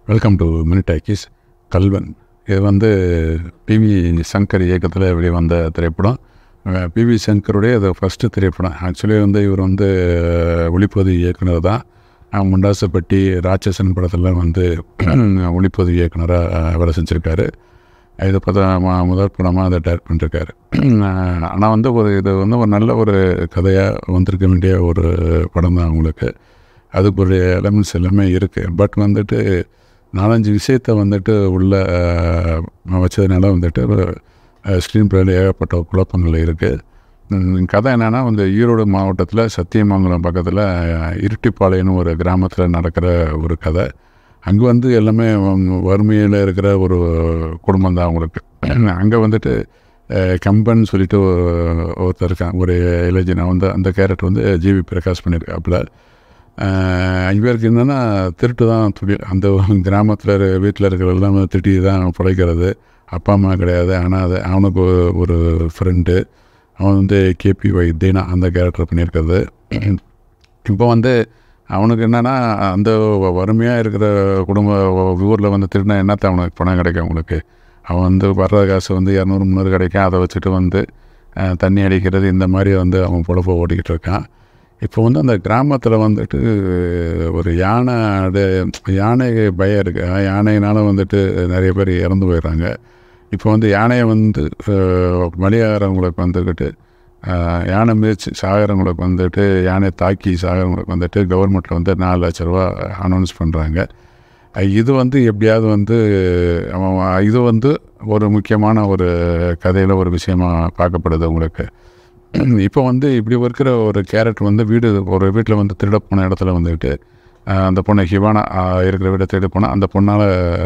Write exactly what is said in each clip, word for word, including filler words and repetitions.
Welcome to mini talkies. கல்வன் இது வந்து பிவி சங்கர் இயக்கத்தில் வெளிவந்த திரைப்படம். பிவி சங்கருடைய அது ஃபஸ்ட்டு திரைப்படம். ஆக்சுவலி வந்து இவர் வந்து ஒளிப்பதிவு இயக்குனர் தான். முண்டாசுப்பட்டி ராட்சசன் படத்தில் வந்து ஒளிப்பதிவு இயக்குனராக வேலை செஞ்சுருக்காரு. இதை பார்த்தா முதல் படமாக அதை டைரக்ட் பண்ணிருக்காரு. ஆனால் வந்து ஒரு இது வந்து ஒரு நல்ல ஒரு கதையாக வந்திருக்க வேண்டிய ஒரு படம் தான் அவங்களுக்கு. அதுக்கு ஒரு எலமெண்ட்ஸ் எல்லாமே இருக்குது. பட் வந்துட்டு நாலஞ்சு விஷயத்தை வந்துட்டு உள்ள வச்சதுனால வந்துட்டு ஸ்க்ரீன் பிளேயில் ஏகப்பட்ட குழப்பங்கள் இருக்குது. கதை என்னென்னா வந்து ஈரோடு மாவட்டத்தில் சத்தியமங்கலம் பக்கத்தில் இருட்டிப்பாளையம்னு ஒரு கிராமத்தில் நடக்கிற ஒரு கதை. அங்கே வந்து எல்லாமே வறுமையில் இருக்கிற ஒரு குடும்பம் தான் அவங்களுக்கு. அங்கே வந்துட்டு கம்பன் சொல்லிட்டு ஒருத்தர் இருக்கான், ஒரு இளைஞன். வந்து அந்த கேரக்டர் வந்து ஜிவி பிரகாஷ் பண்ணியிருக்காப்புல. இவருக்கு என்னென்னா திருட்டு தான் தொழில். அந்த கிராமத்தில் வீட்டில் இருக்கிற எல்லாமே திருட்டி தான் பிழைக்கிறது. அப்பா அம்மா கிடையாது. ஆனால் அது அவனுக்கு ஒரு ஃப்ரெண்டு, அவன் வந்து கேபி வைத்தியனா அந்த கேரக்டர் பண்ணியிருக்கிறது. இப்போ வந்து அவனுக்கு என்னென்னா அந்த வறுமையாக இருக்கிற குடும்ப ஊரில் வந்து திருடினா என்னத்தை அவனுக்கு பணம் கிடைக்கும் அவங்களுக்கு. அவன் வந்து வர்ற காசு வந்து இரநூறு முந்நூறு கிடைக்கும். அதை வச்சுட்டு வந்து தண்ணி அடிக்கிறது, இந்த மாதிரி வந்து அவன் பொழப்ப ஓட்டிக்கிட்டு இருக்கான். இப்போ வந்து அந்த கிராமத்தில் வந்துட்டு ஒரு யானை யானை பயம் இருக்குது. யானையினால் வந்துட்டு நிறைய பேர் இறந்து போயிடுறாங்க. இப்போ வந்து யானையை வந்து பலியாகிறவங்களுக்கு வந்துக்கிட்டு யானை மிதிச்சு சாகிறவங்களுக்கு வந்துட்டு யானையை தாக்கி சாகிறவங்களுக்கு வந்துட்டு கவர்மெண்ட்டில் வந்து நாலு லட்ச ரூபா அனௌன்ஸ் பண்ணுறாங்க. இது வந்து எப்படியாவது வந்து இது வந்து ஒரு முக்கியமான ஒரு கதையில் ஒரு விஷயமாக பார்க்கப்படுது உங்களுக்கு. இப்போ வந்து இப்படி இருக்கிற ஒரு கேரக்டர் வந்து வீடு ஒரு வீட்டில் வந்து திருட போன இடத்துல வந்துட்டு அந்த பொண்ணை ஹிவானா இருக்கிற வீட்டை திருட போனால் அந்த பொண்ணால்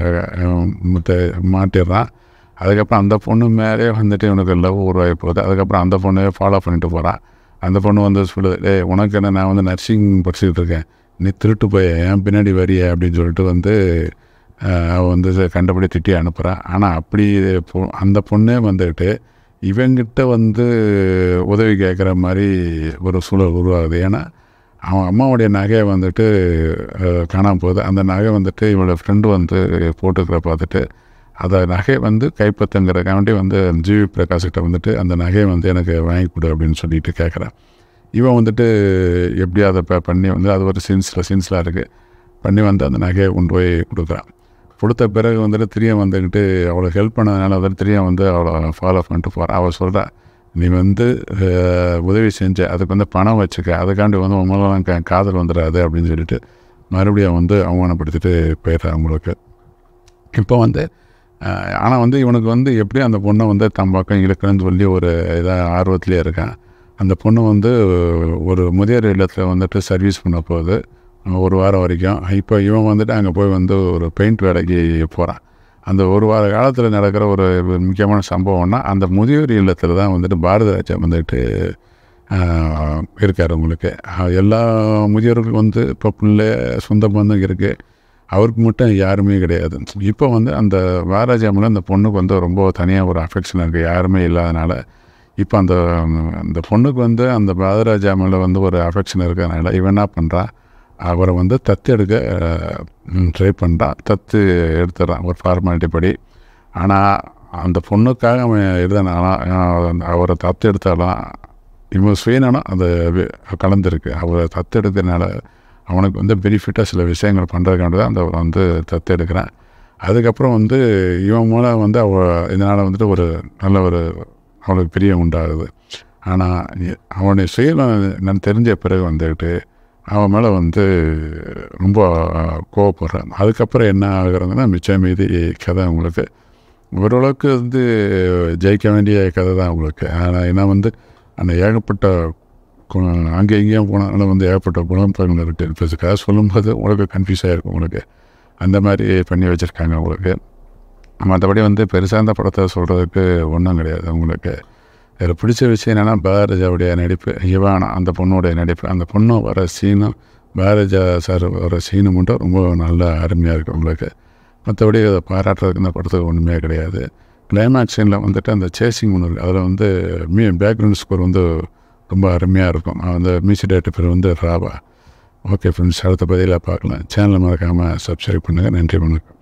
மாட்டிடுறான். அதுக்கப்புறம் அந்த பொண்ணு மேலே வந்துட்டு இவனுக்கு லவ் உருவாகி போகுது. அதுக்கப்புறம் அந்த பொண்ணையே ஃபாலோ பண்ணிட்டு போகிறான். அந்த பொண்ணு வந்து சொல்லுது, ஏ உனக்கு என்ன, நான் வந்து நர்சிங் படிச்சுக்கிட்டு இருக்கேன், நீ திருட்டு போய் ஏன் பின்னாடி வரிய அப்படின்னு சொல்லிட்டு வந்து அவன் வந்து கண்டபடி திட்டி அனுப்புகிறான். ஆனால் அப்படி அந்த பொண்ணே வந்துட்டு இவங்கிட்ட வந்து உதவி கேட்குற மாதிரி ஒரு சூழல் உருவாகுது. ஏன்னா அவன் அம்மாவுடைய நகையை வந்துட்டு காணாமல் போகுது. அந்த நகை வந்துட்டு இவளோட ஃப்ரெண்டு வந்து போட்டுக்கிற பார்த்துட்டு அதை நகை வந்து கைப்பற்றுங்கிறக்காண்டி வந்து ஜிவி பிரகாஷ்கிட்ட வந்துட்டு அந்த நகையை வந்து எனக்கு வாங்கி கொடு அப்படின்னு சொல்லிட்டு கேட்குறான். இவன் வந்துட்டு எப்படி அதை ப பண்ணி வந்து அது ஒரு சீன்ஸில் சீன்ஸ்லாம் இருக்குது பண்ணி வந்து அந்த நகையை கொண்டு போய் கொடுக்குறான். கொடுத்த பிறகு வந்துட்டு திரியம் வந்துக்கிட்டு அவளை ஹெல்ப் பண்ணதுனால வந்துட்டு திரியம் வந்து அவளை ஃபாலோ பண்ணிட்டு போகிறான். அவள் சொல்கிறா, நீ வந்து உதவி செஞ்ச, அதுக்கு வந்து பணம் வச்சுக்க, அதுக்காண்டி வந்து உங்களெல்லாம் க காதல் வந்துடாது அப்படின்னு சொல்லிட்டு மறுபடியும் வந்து அவமானப்படுத்திட்டு போயிடுறான் அவங்களுக்கு. இப்போ வந்து ஆனால் வந்து இவனுக்கு வந்து எப்படி அந்த பொண்ணை வந்து தம் பக்கம் இழுக்கணும்னு சொல்லி ஒரு இதாக ஆர்வத்திலே இருக்கான். அந்த பொண்ணு வந்து ஒரு முதியோர் இல்லத்தில் வந்துட்டு சர்வீஸ் பண்ண போகுது ஒரு வாரம் வரைக்கும். இப்போ இவன் வந்துட்டு அங்கே போய் வந்து ஒரு பெயிண்ட் வேலைக்கு போகிறான். அந்த ஒரு வார காலத்தில் நடக்கிற ஒரு முக்கியமான சம்பவம்னா அந்த முதியோர் இல்லத்தில் தான் வந்துட்டு பாரதிராஜா வந்துட்டு இருக்கார். உங்களுக்கு எல்லா முதியோர்களுக்கும் வந்து இப்போ பிள்ளை சொந்த பந்தம் இருக்குது, அவருக்கு மட்டும் யாருமே கிடையாது. இப்போ வந்து அந்த பாரதிராஜா மேலே அந்த பொண்ணுக்கு வந்து ரொம்ப தனியாக ஒரு அஃபெக்ஷன் இருக்குது, யாருமே இல்லாதனால. இப்போ அந்த அந்த பொண்ணுக்கு வந்து அந்த பாரதிராஜா மேலே வந்து ஒரு அஃபெக்ஷன் இருக்கிறதுனால இவன் என்ன பண்ணுறான், அவரை வந்து தத்து எடுக்க ட்ரை பண்ணுறான். தத்து எடுத்துடுறான் ஒரு ஃபார்மாலிட்டி படி. ஆனால் அந்த பொண்ணுக்காக அவன் எழுதினானா அவரை தத்து எடுத்தாலாம் இவன் சுயநலம் அது கலந்துருக்கு. அவரை தத்து எடுக்கிறதுனால அவனுக்கு வந்து பெனிஃபிட்டாக சில விஷயங்கள் பண்ணுறதுக்காண்டி தான் அந்த வந்து தத்து எடுக்கிறான். அதுக்கப்புறம் வந்து இவன் மூலம் வந்து அவ இதனால் வந்துட்டு ஒரு நல்ல ஒரு அவனுக்கு பெரிய உண்டாகுது. ஆனால் அவனுடைய சுயநலம் நான் தெரிஞ்ச பிறகு வந்துக்கிட்டு அவன் மேலே வந்து ரொம்ப கோவப்படுறான். அதுக்கப்புறம் என்ன ஆகுறதுன்னா மிச்சம் மீதி கதை உங்களுக்கு ஓரளவுக்கு வந்து ஜெயிக்க வேண்டிய கதை தான் உங்களுக்கு. ஆனால் ஏன்னா வந்து அந்த ஏகப்பட்ட அங்கே எங்கேயும் போனாலும் வந்து ஏகப்பட்ட குழப்பங்கள் இருக்குது. இப்போ கதை சொல்லும்போது உங்களுக்கு கன்ஃபியூஸ் ஆகிருக்கும் உங்களுக்கு. அந்த மாதிரி பண்ணி வச்சுருக்காங்க உங்களுக்கு. மற்றபடி வந்து பெருசாக அந்த படத்தை சொல்கிறதுக்கு ஒன்றும் கிடையாது உங்களுக்கு. இதில் பிடிச்ச விஷயம் என்னென்னா பாரதிராஜாவுடைய நடிப்பு, இவானா அந்த பொண்ணுடைய நடிப்பு, அந்த பொண்ணு வர சீனும் பாரதிராஜா சார் வர சீனு மட்டும் ரொம்ப நல்ல அருமையாக இருக்குது உங்களுக்கு. மற்றபடி அதை பாராட்டுறதுக்கு இந்த படத்துக்கு ஒன்றுமே கிடையாது. கிளைமேக்ஸ் சீனில் வந்துட்டு அந்த சேசிங் ஒன்று இருக்குது. அதில் வந்து மீ பேக்ரவுண்ட் ஸ்கோர் வந்து ரொம்ப அருமையாக இருக்கும். அந்த மியூசிக் டைரக்டர் பேர் வந்து ராவா. ஓகே ஃப்ரெண்ட்ஸ், அடுத்த பதிவில் பார்க்கலாம். சேனலை மறக்காமல் சப்ஸ்கிரைப் பண்ணுங்கள். நன்றி, வணக்கம்.